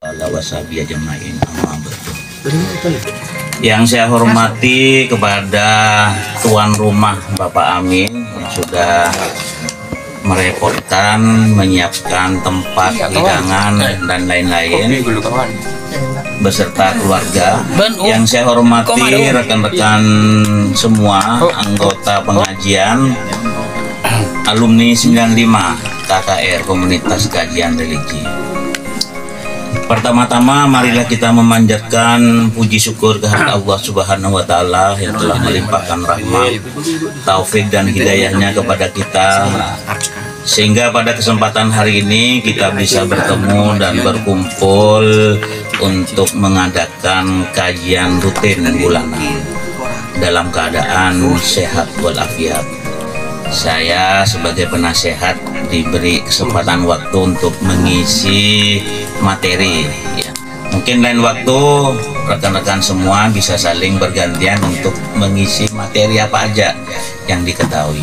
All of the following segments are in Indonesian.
Yang saya hormati kepada tuan rumah Bapak Amin yang sudah merepotkan menyiapkan tempat hidangan dan lain-lain beserta keluarga. Yang saya hormati rekan-rekan semua anggota pengajian alumni 95 KKR Komunitas Kajian Religi. Pertama-tama marilah kita memanjatkan puji syukur kehadirat Allah Subhanahu wa taala yang telah melimpahkan rahmat, taufik dan hidayahnya kepada kita sehingga pada kesempatan hari ini kita bisa bertemu dan berkumpul untuk mengadakan kajian rutin bulanan dalam keadaan sehat walafiat. Saya sebagai penasehat diberi kesempatan waktu untuk mengisi materi ya. Mungkin lain waktu rekan-rekan semua bisa saling bergantian untuk mengisi materi apa aja yang diketahui.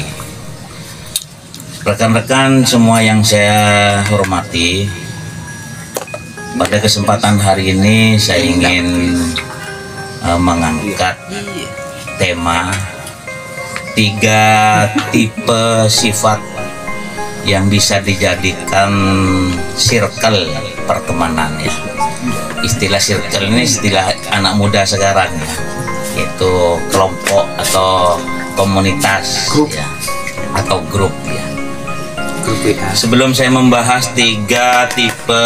Rekan-rekan semua yang saya hormati, pada kesempatan hari ini saya ingin mengangkat tema 3 tipe sifat yang bisa dijadikan circle pertemanan ya. Istilah circle ini istilah anak muda sekarang ya, yaitu kelompok atau komunitas ya, atau grup ya. Sebelum saya membahas 3 tipe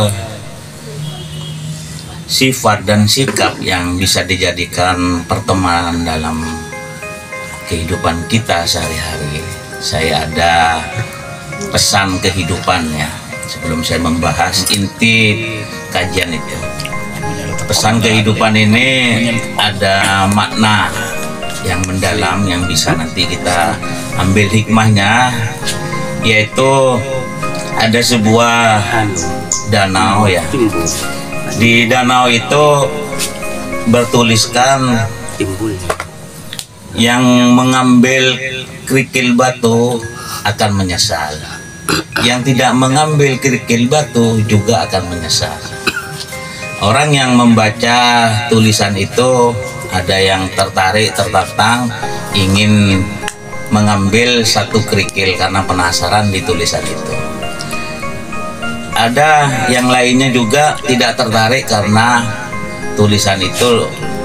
sifat dan sikap yang bisa dijadikan pertemanan dalam kehidupan kita sehari-hari, saya ada pesan kehidupannya sebelum saya membahas inti kajian itu. Pesan kehidupan ini ada makna yang mendalam yang bisa nanti kita ambil hikmahnya, yaitu ada sebuah danau ya. Di danau itu bertuliskan yang mengambil kerikil batu akan menyesal, yang tidak mengambil kerikil batu juga akan menyesal. Orang yang membaca tulisan itu ada yang tertarik, tertantang, ingin mengambil satu kerikil karena penasaran di tulisan itu. Ada yang lainnya juga tidak tertarik karena tulisan itu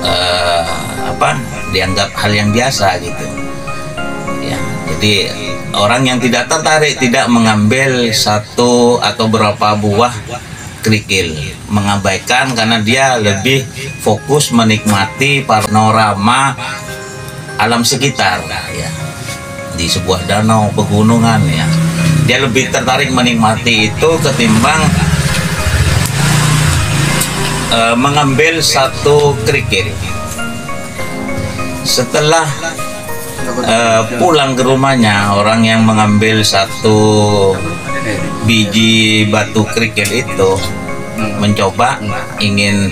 dianggap hal yang biasa gitu ya. Jadi orang yang tidak tertarik tidak mengambil satu atau berapa buah kerikil, mengabaikan karena dia lebih fokus menikmati panorama alam sekitar ya, di sebuah danau pegunungan ya. Dia lebih tertarik menikmati itu ketimbang mengambil satu kerikil. Setelah pulang ke rumahnya, orang yang mengambil satu biji batu kerikil itu mencoba ingin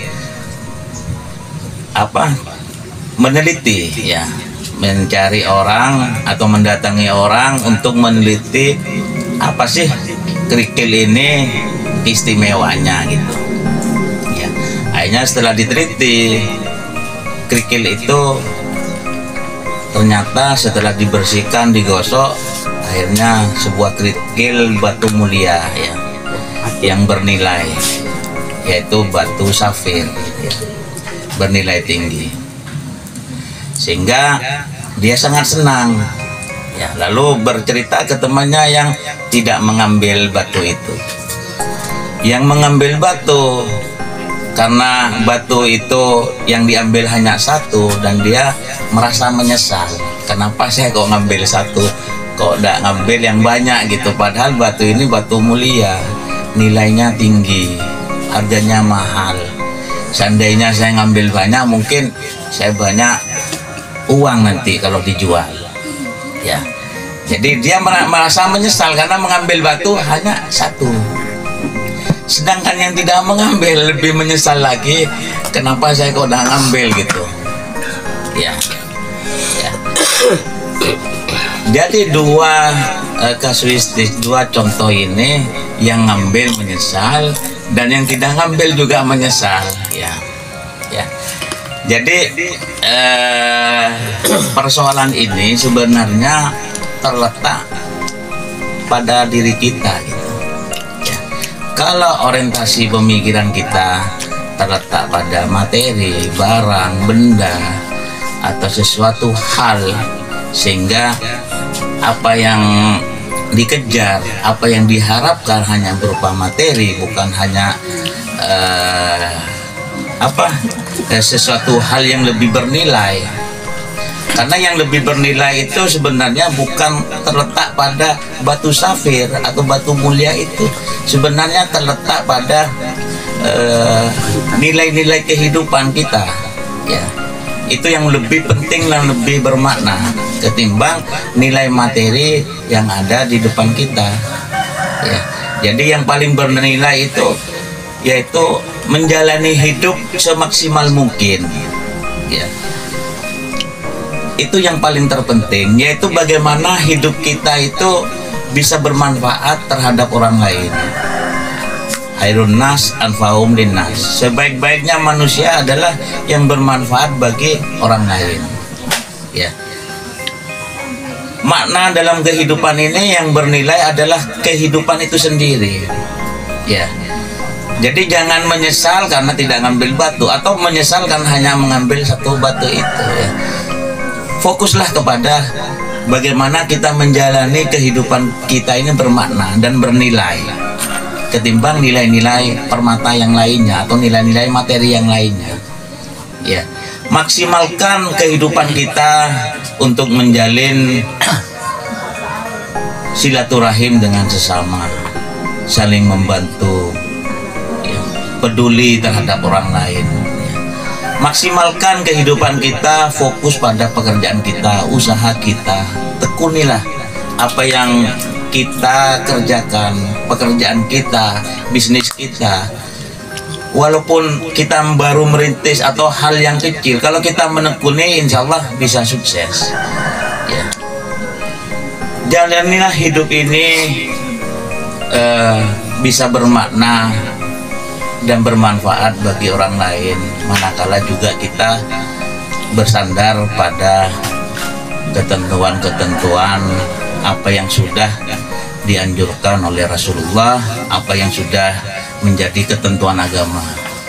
meneliti ya, mencari orang atau mendatangi orang untuk meneliti apa sih kerikil ini istimewanya gitu ya. Akhirnya setelah diteliti, kerikil itu ternyata setelah dibersihkan, digosok, akhirnya sebuah kerikil batu mulia ya, yang bernilai, yaitu batu safir ya, bernilai tinggi, sehingga dia sangat senang ya. Lalu bercerita ke temannya yang tidak mengambil batu itu. Yang mengambil batu, karena batu itu yang diambil hanya satu dan dia merasa menyesal, kenapa saya kok ngambil satu, kok tidak ngambil yang banyak gitu, padahal batu ini batu mulia, nilainya tinggi, harganya mahal. Seandainya saya ngambil banyak, mungkin saya banyak uang nanti kalau dijual ya. Jadi dia merasa menyesal karena mengambil batu hanya satu. Sedangkan yang tidak mengambil lebih menyesal lagi, kenapa saya kok udah ngambil gitu ya. Jadi 2 kasuistik, 2 contoh ini, yang ngambil menyesal, dan yang tidak ngambil juga menyesal, ya. Jadi persoalan ini sebenarnya terletak pada diri kita, gitu. Ya. Kalau orientasi pemikiran kita terletak pada materi, barang, benda, atau sesuatu hal, sehingga apa yang dikejar, apa yang diharapkan hanya berupa materi, bukan hanya sesuatu hal yang lebih bernilai. Karena yang lebih bernilai itu sebenarnya bukan terletak pada batu safir atau batu mulia, itu sebenarnya terletak pada nilai-nilai kehidupan kita, ya. Itu yang lebih penting dan lebih bermakna ketimbang nilai materi yang ada di depan kita, ya. Jadi yang paling bernilai itu yaitu menjalani hidup semaksimal mungkin, ya. Itu yang paling terpenting, yaitu bagaimana hidup kita itu bisa bermanfaat terhadap orang lain. Khairun nas anfa'uhum linnas. Sebaik-baiknya manusia adalah yang bermanfaat bagi orang lain, ya. Makna dalam kehidupan ini yang bernilai adalah kehidupan itu sendiri, ya. Jadi jangan menyesal karena tidak ngambil batu, atau menyesal karena hanya mengambil satu batu itu, ya. Fokuslah kepada bagaimana kita menjalani kehidupan kita ini bermakna dan bernilai, ketimbang nilai-nilai permata yang lainnya atau nilai-nilai materi yang lainnya, ya. Maksimalkan kehidupan kita untuk menjalin silaturahim dengan sesama, saling membantu, ya, peduli terhadap orang lain, ya. Maksimalkan kehidupan kita, fokus pada pekerjaan kita, usaha kita, tekunilah apa yang kita kerjakan, pekerjaan kita, bisnis kita. Walaupun kita baru merintis atau hal yang kecil, kalau kita menekuni, insya Allah bisa sukses, ya. Jalanilah hidup ini bisa bermakna dan bermanfaat bagi orang lain, manakala juga kita bersandar pada ketentuan-ketentuan apa yang sudah dianjurkan oleh Rasulullah, apa yang sudah menjadi ketentuan agama.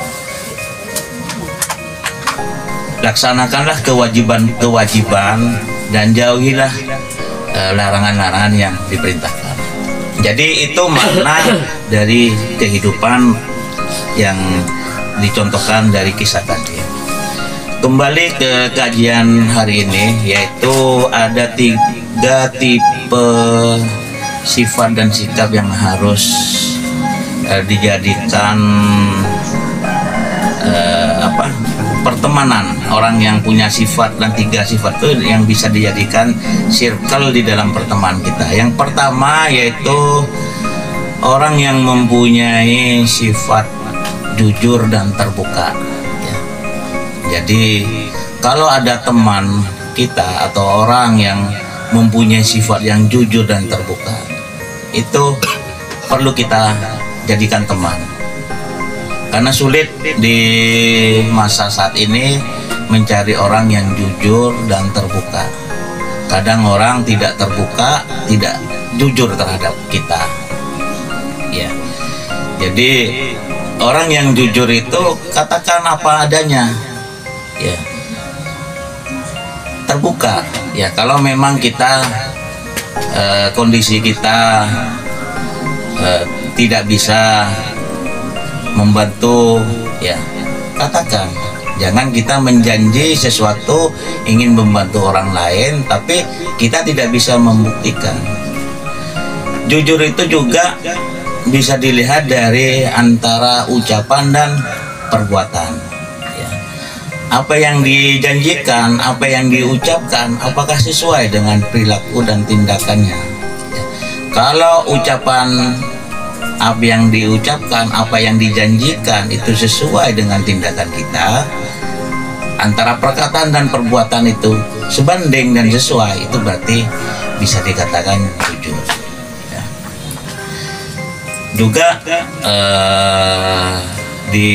Laksanakanlah kewajiban-kewajiban dan jauhilah larangan-larangan yang diperintahkan. Jadi itu makna dari kehidupan yang dicontohkan dari kisah tadi. Kembali ke kajian hari ini, yaitu ada 3 tipe sifat dan sikap yang harus dijadikan pertemanan. Orang yang punya sifat dan 3 sifat itu yang bisa dijadikan circle di dalam pertemanan kita. Yang pertama yaitu orang yang mempunyai sifat jujur dan terbuka, ya. Jadi kalau ada teman kita atau orang yang mempunyai sifat yang jujur dan terbuka, itu perlu kita jadikan teman. Karena sulit di masa saat ini mencari orang yang jujur dan terbuka. Kadang orang tidak terbuka, tidak jujur terhadap kita, ya. Jadi orang yang jujur itu katakan apa adanya, ya. Terbuka, ya. Kalau memang kita kondisi kita tidak bisa membantu, ya, katakan. Jangan kita menjanji sesuatu ingin membantu orang lain tapi kita tidak bisa membuktikan. Jujur itu juga bisa dilihat dari antara ucapan dan perbuatan, ya. Apa yang dijanjikan, apa yang diucapkan, apakah sesuai dengan perilaku dan tindakannya, ya. Kalau ucapan, apa yang diucapkan, apa yang dijanjikan itu sesuai dengan tindakan kita, antara perkataan dan perbuatan itu sebanding dan sesuai, itu berarti bisa dikatakan jujur, ya. Juga di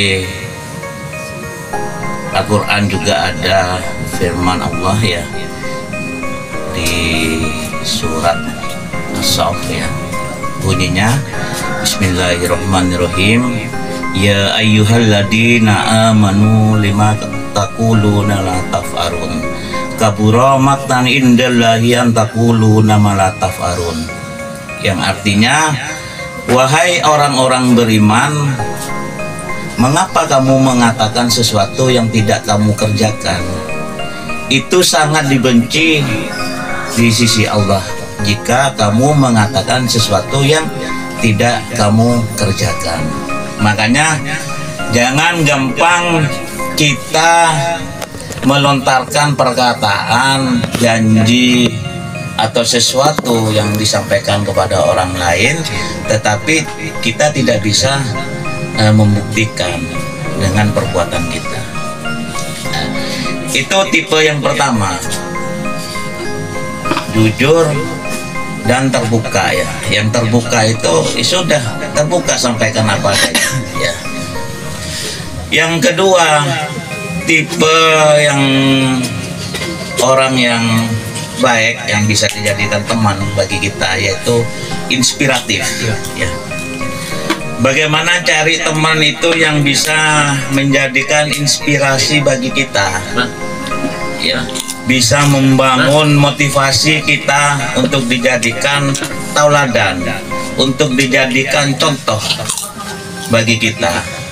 Al-Quran juga ada firman Allah ya, di surat As-Saff ya, bunyinya Bismillahirrahmanirrahim, ya ayyuhalladzina amanu lima taquluna la taf'arun kabura maqtan indallahi an taquluna ma la taf'arun, yang artinya, wahai orang-orang beriman, mengapa kamu mengatakan sesuatu yang tidak kamu kerjakan? Itu sangat dibenci di sisi Allah jika kamu mengatakan sesuatu yang tidak kamu kerjakan. Makanya jangan gampang kita melontarkan perkataan, janji, atau sesuatu yang disampaikan kepada orang lain, tetapi kita tidak bisa membuktikan dengan perbuatan kita. Itu tipe yang pertama, jujur dan terbuka ya. Yang terbuka itu sudah terbuka, sampaikan apa saja ya. Yang kedua, tipe yang orang yang baik yang bisa dijadikan teman bagi kita, yaitu inspiratif ya. Bagaimana cari teman itu yang bisa menjadikan inspirasi bagi kita ya, bisa membangun motivasi kita untuk dijadikan tauladan, untuk dijadikan contoh bagi kita.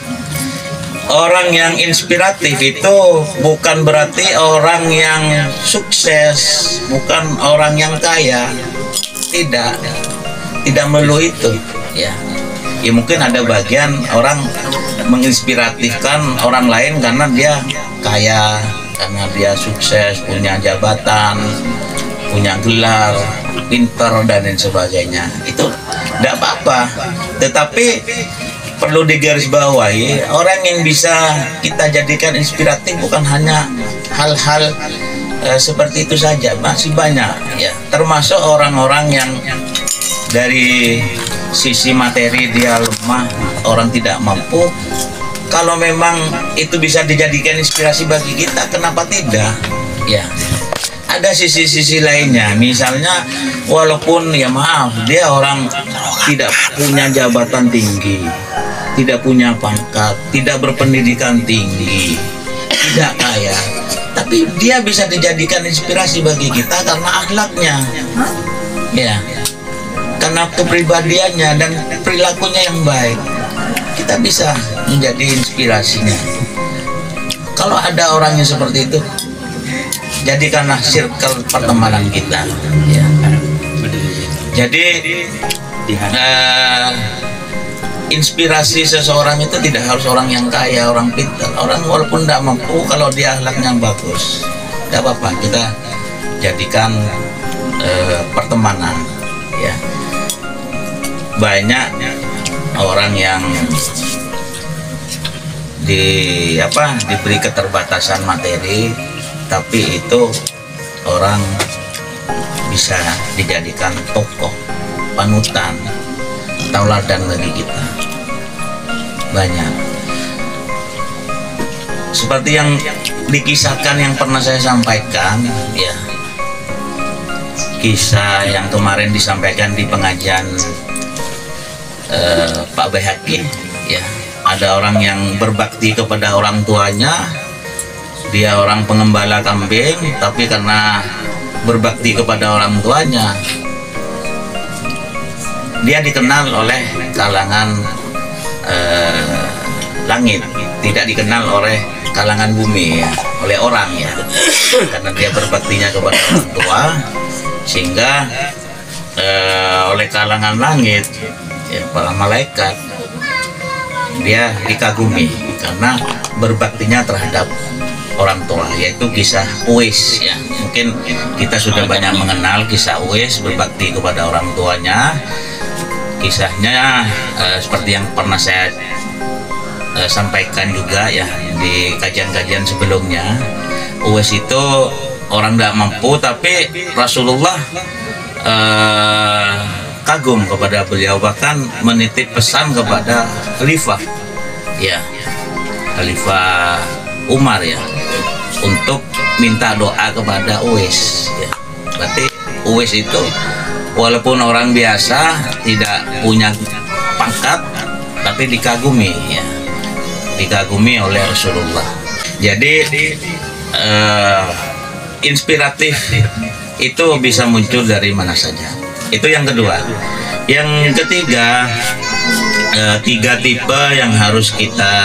Orang yang inspiratif itu bukan berarti orang yang sukses, bukan orang yang kaya, tidak melulu itu ya. Ya mungkin ada bagian orang menginspiratifkan orang lain karena dia kaya, karena dia sukses, punya jabatan, punya gelar, pinter dan lain sebagainya. Itu tidak apa-apa, tetapi perlu digarisbawahi, orang yang bisa kita jadikan inspiratif bukan hanya hal-hal seperti itu saja, masih banyak ya, termasuk orang-orang yang dari sisi materi dia lemah, orang tidak mampu. Kalau memang itu bisa dijadikan inspirasi bagi kita, kenapa tidak ya. Ada sisi-sisi lainnya, misalnya walaupun ya maaf, dia orang tidak punya jabatan tinggi, tidak punya pangkat, tidak berpendidikan tinggi, tidak kaya, tapi dia bisa dijadikan inspirasi bagi kita karena akhlaknya ya, karena kepribadiannya dan perilakunya yang baik. Kita bisa menjadi inspirasinya. Kalau ada orang yang seperti itu, jadikanlah circle pertemanan kita ya. Jadi inspirasi seseorang itu tidak harus orang yang kaya, orang pintar. Orang walaupun tidak mampu, kalau dia akhlaknya bagus, tidak apa-apa, kita jadikan pertemanan ya. Banyak orang yang diberi keterbatasan materi, tapi itu orang bisa dijadikan tokoh, panutan, tauladan bagi kita. Banyak seperti yang dikisahkan yang pernah saya sampaikan ya, kisah yang kemarin disampaikan di pengajian Pak Baihaqi ya. Ada orang yang berbakti kepada orang tuanya, dia orang pengembala kambing, tapi karena berbakti kepada orang tuanya, dia dikenal oleh kalangan langit, tidak dikenal oleh kalangan bumi ya, oleh orang ya, karena dia berbaktinya kepada orang tua, sehingga oleh kalangan langit ya, para malaikat, dia dikagumi karena berbaktinya terhadap orang tua, yaitu kisah Uwais ya. Mungkin kita sudah banyak mengenal kisah Uwais berbakti kepada orang tuanya. Kisahnya seperti yang pernah saya sampaikan juga ya di kajian-kajian sebelumnya. Uwais itu orang tidak mampu, tapi Rasulullah kagum kepada beliau, bahkan menitip pesan kepada Khalifah ya, Khalifah Umar ya, untuk minta doa kepada Uwais ya. Berarti Uwais itu walaupun orang biasa, tidak punya pangkat, tapi dikagumi ya, dikagumi oleh Rasulullah. Jadi inspiratif itu bisa muncul dari mana saja. Itu yang kedua. Yang ketiga, tiga tipe yang harus kita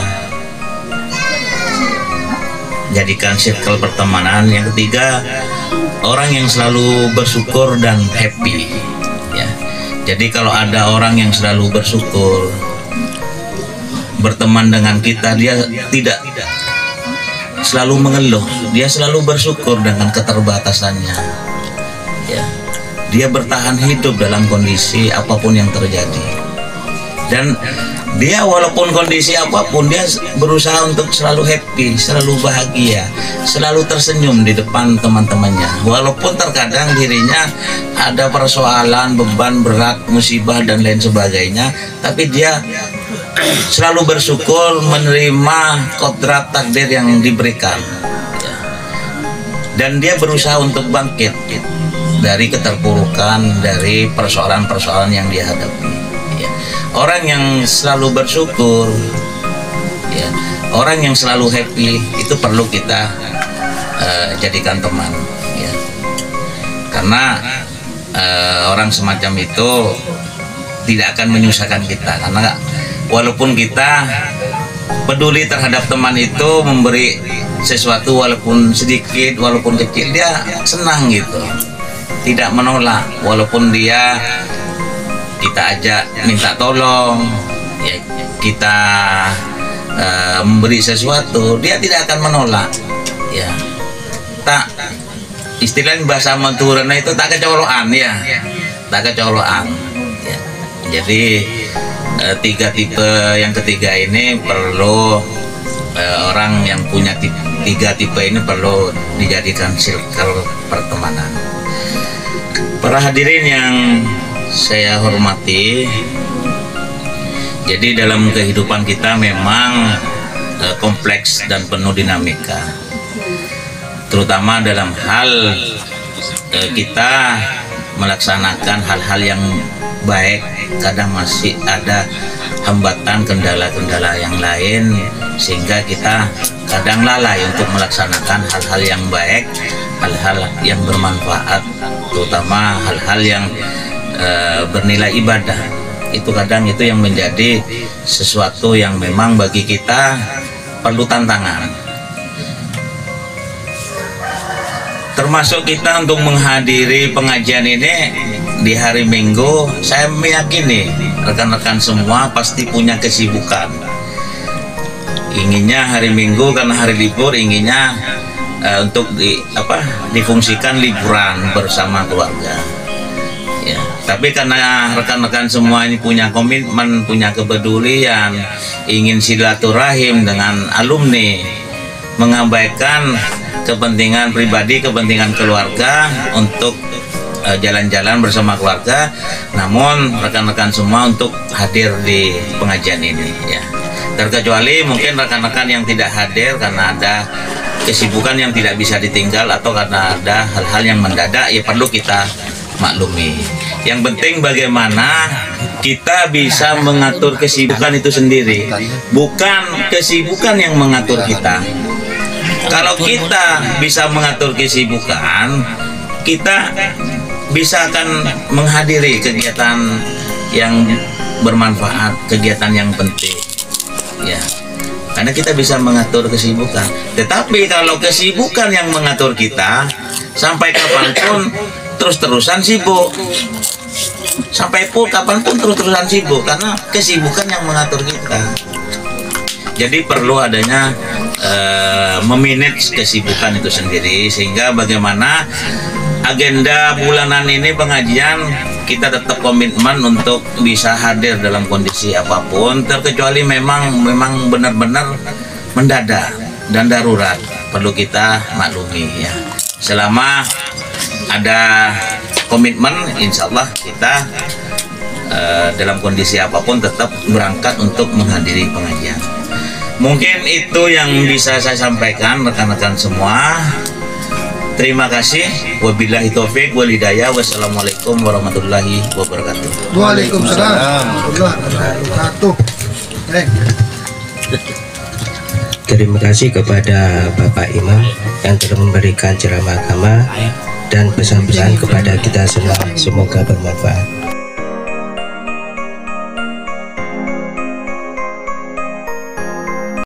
jadikan circle pertemanan. Yang ketiga, orang yang selalu bersyukur dan happy ya. Jadi kalau ada orang yang selalu bersyukur berteman dengan kita, dia tidak selalu mengeluh, dia selalu bersyukur dengan keterbatasannya ya. Dia bertahan hidup dalam kondisi apapun yang terjadi, dan dia walaupun kondisi apapun, dia berusaha untuk selalu happy, selalu bahagia, selalu tersenyum di depan teman-temannya. Walaupun terkadang dirinya ada persoalan, beban berat, musibah dan lain sebagainya, tapi dia selalu bersyukur menerima kodrat takdir yang diberikan ya. Dan dia berusaha untuk bangkit dari keterpurukan, dari persoalan-persoalan yang dia hadapi ya. Orang yang selalu bersyukur ya, orang yang selalu happy, itu perlu kita jadikan teman ya. Karena orang semacam itu tidak akan menyusahkan kita, karena walaupun kita peduli terhadap teman itu, memberi sesuatu walaupun sedikit, walaupun kecil, dia senang gitu, tidak menolak. Walaupun dia kita ajak minta tolong ya, kita memberi sesuatu, dia tidak akan menolak ya. Tak, istilahnya bahasa Madurana itu tak kecolokan ya, tak kecolokan ya. Jadi tiga tipe yang ketiga ini perlu orang yang punya tiga tipe ini perlu dijadikan circle pertemanan. Para hadirin yang saya hormati, jadi dalam kehidupan kita memang kompleks dan penuh dinamika, terutama dalam hal kita melaksanakan hal-hal yang baik. Kadang masih ada hambatan, kendala-kendala yang lain, sehingga kita kadang lalai untuk melaksanakan hal-hal yang baik, hal-hal yang bermanfaat, terutama hal-hal yang bernilai ibadah. Itu kadang itu yang menjadi sesuatu yang memang bagi kita perlu tantangan. Termasuk kita untuk menghadiri pengajian ini di hari Minggu. Saya meyakini rekan-rekan semua pasti punya kesibukan. Inginnya hari Minggu karena hari libur, inginnya untuk difungsikan liburan bersama keluarga. Ya, tapi karena rekan-rekan semua ini punya komitmen, punya kepedulian, ingin silaturahim dengan alumni, mengabaikan kepentingan pribadi, kepentingan keluarga untuk jalan-jalan bersama keluarga, namun rekan-rekan semua untuk hadir di pengajian ini ya. Terkecuali mungkin rekan-rekan yang tidak hadir karena ada kesibukan yang tidak bisa ditinggal atau karena ada hal-hal yang mendadak, ya perlu kita maklumi. Yang penting bagaimana kita bisa mengatur kesibukan itu sendiri, bukan kesibukan yang mengatur kita. Kalau kita bisa mengatur kesibukan, kita bisa akan menghadiri kegiatan yang bermanfaat, kegiatan yang penting ya, karena kita bisa mengatur kesibukan. Tetapi kalau kesibukan yang mengatur kita, sampai kapanpun terus-terusan sibuk, sampai pun kapanpun terus-terusan sibuk, karena kesibukan yang mengatur kita. Jadi perlu adanya memanage kesibukan itu sendiri, sehingga bagaimana agenda bulanan ini pengajian kita tetap komitmen untuk bisa hadir dalam kondisi apapun, terkecuali memang benar-benar mendadak dan darurat, perlu kita maklumi ya. Selama ada komitmen, insya Allah kita dalam kondisi apapun tetap berangkat untuk menghadiri pengajian. Mungkin itu yang bisa saya sampaikan rekan-rekan semua. Terima kasih. Wabillahi taufik wal hidayah. Wassalamualaikum warahmatullahi wabarakatuh. Waalaikumsalam warahmatullahi wabarakatuh. Terima kasih kepada Bapak Imam yang telah memberikan ceramah agama dan pesan-pesan kepada kita semua. Semoga bermanfaat.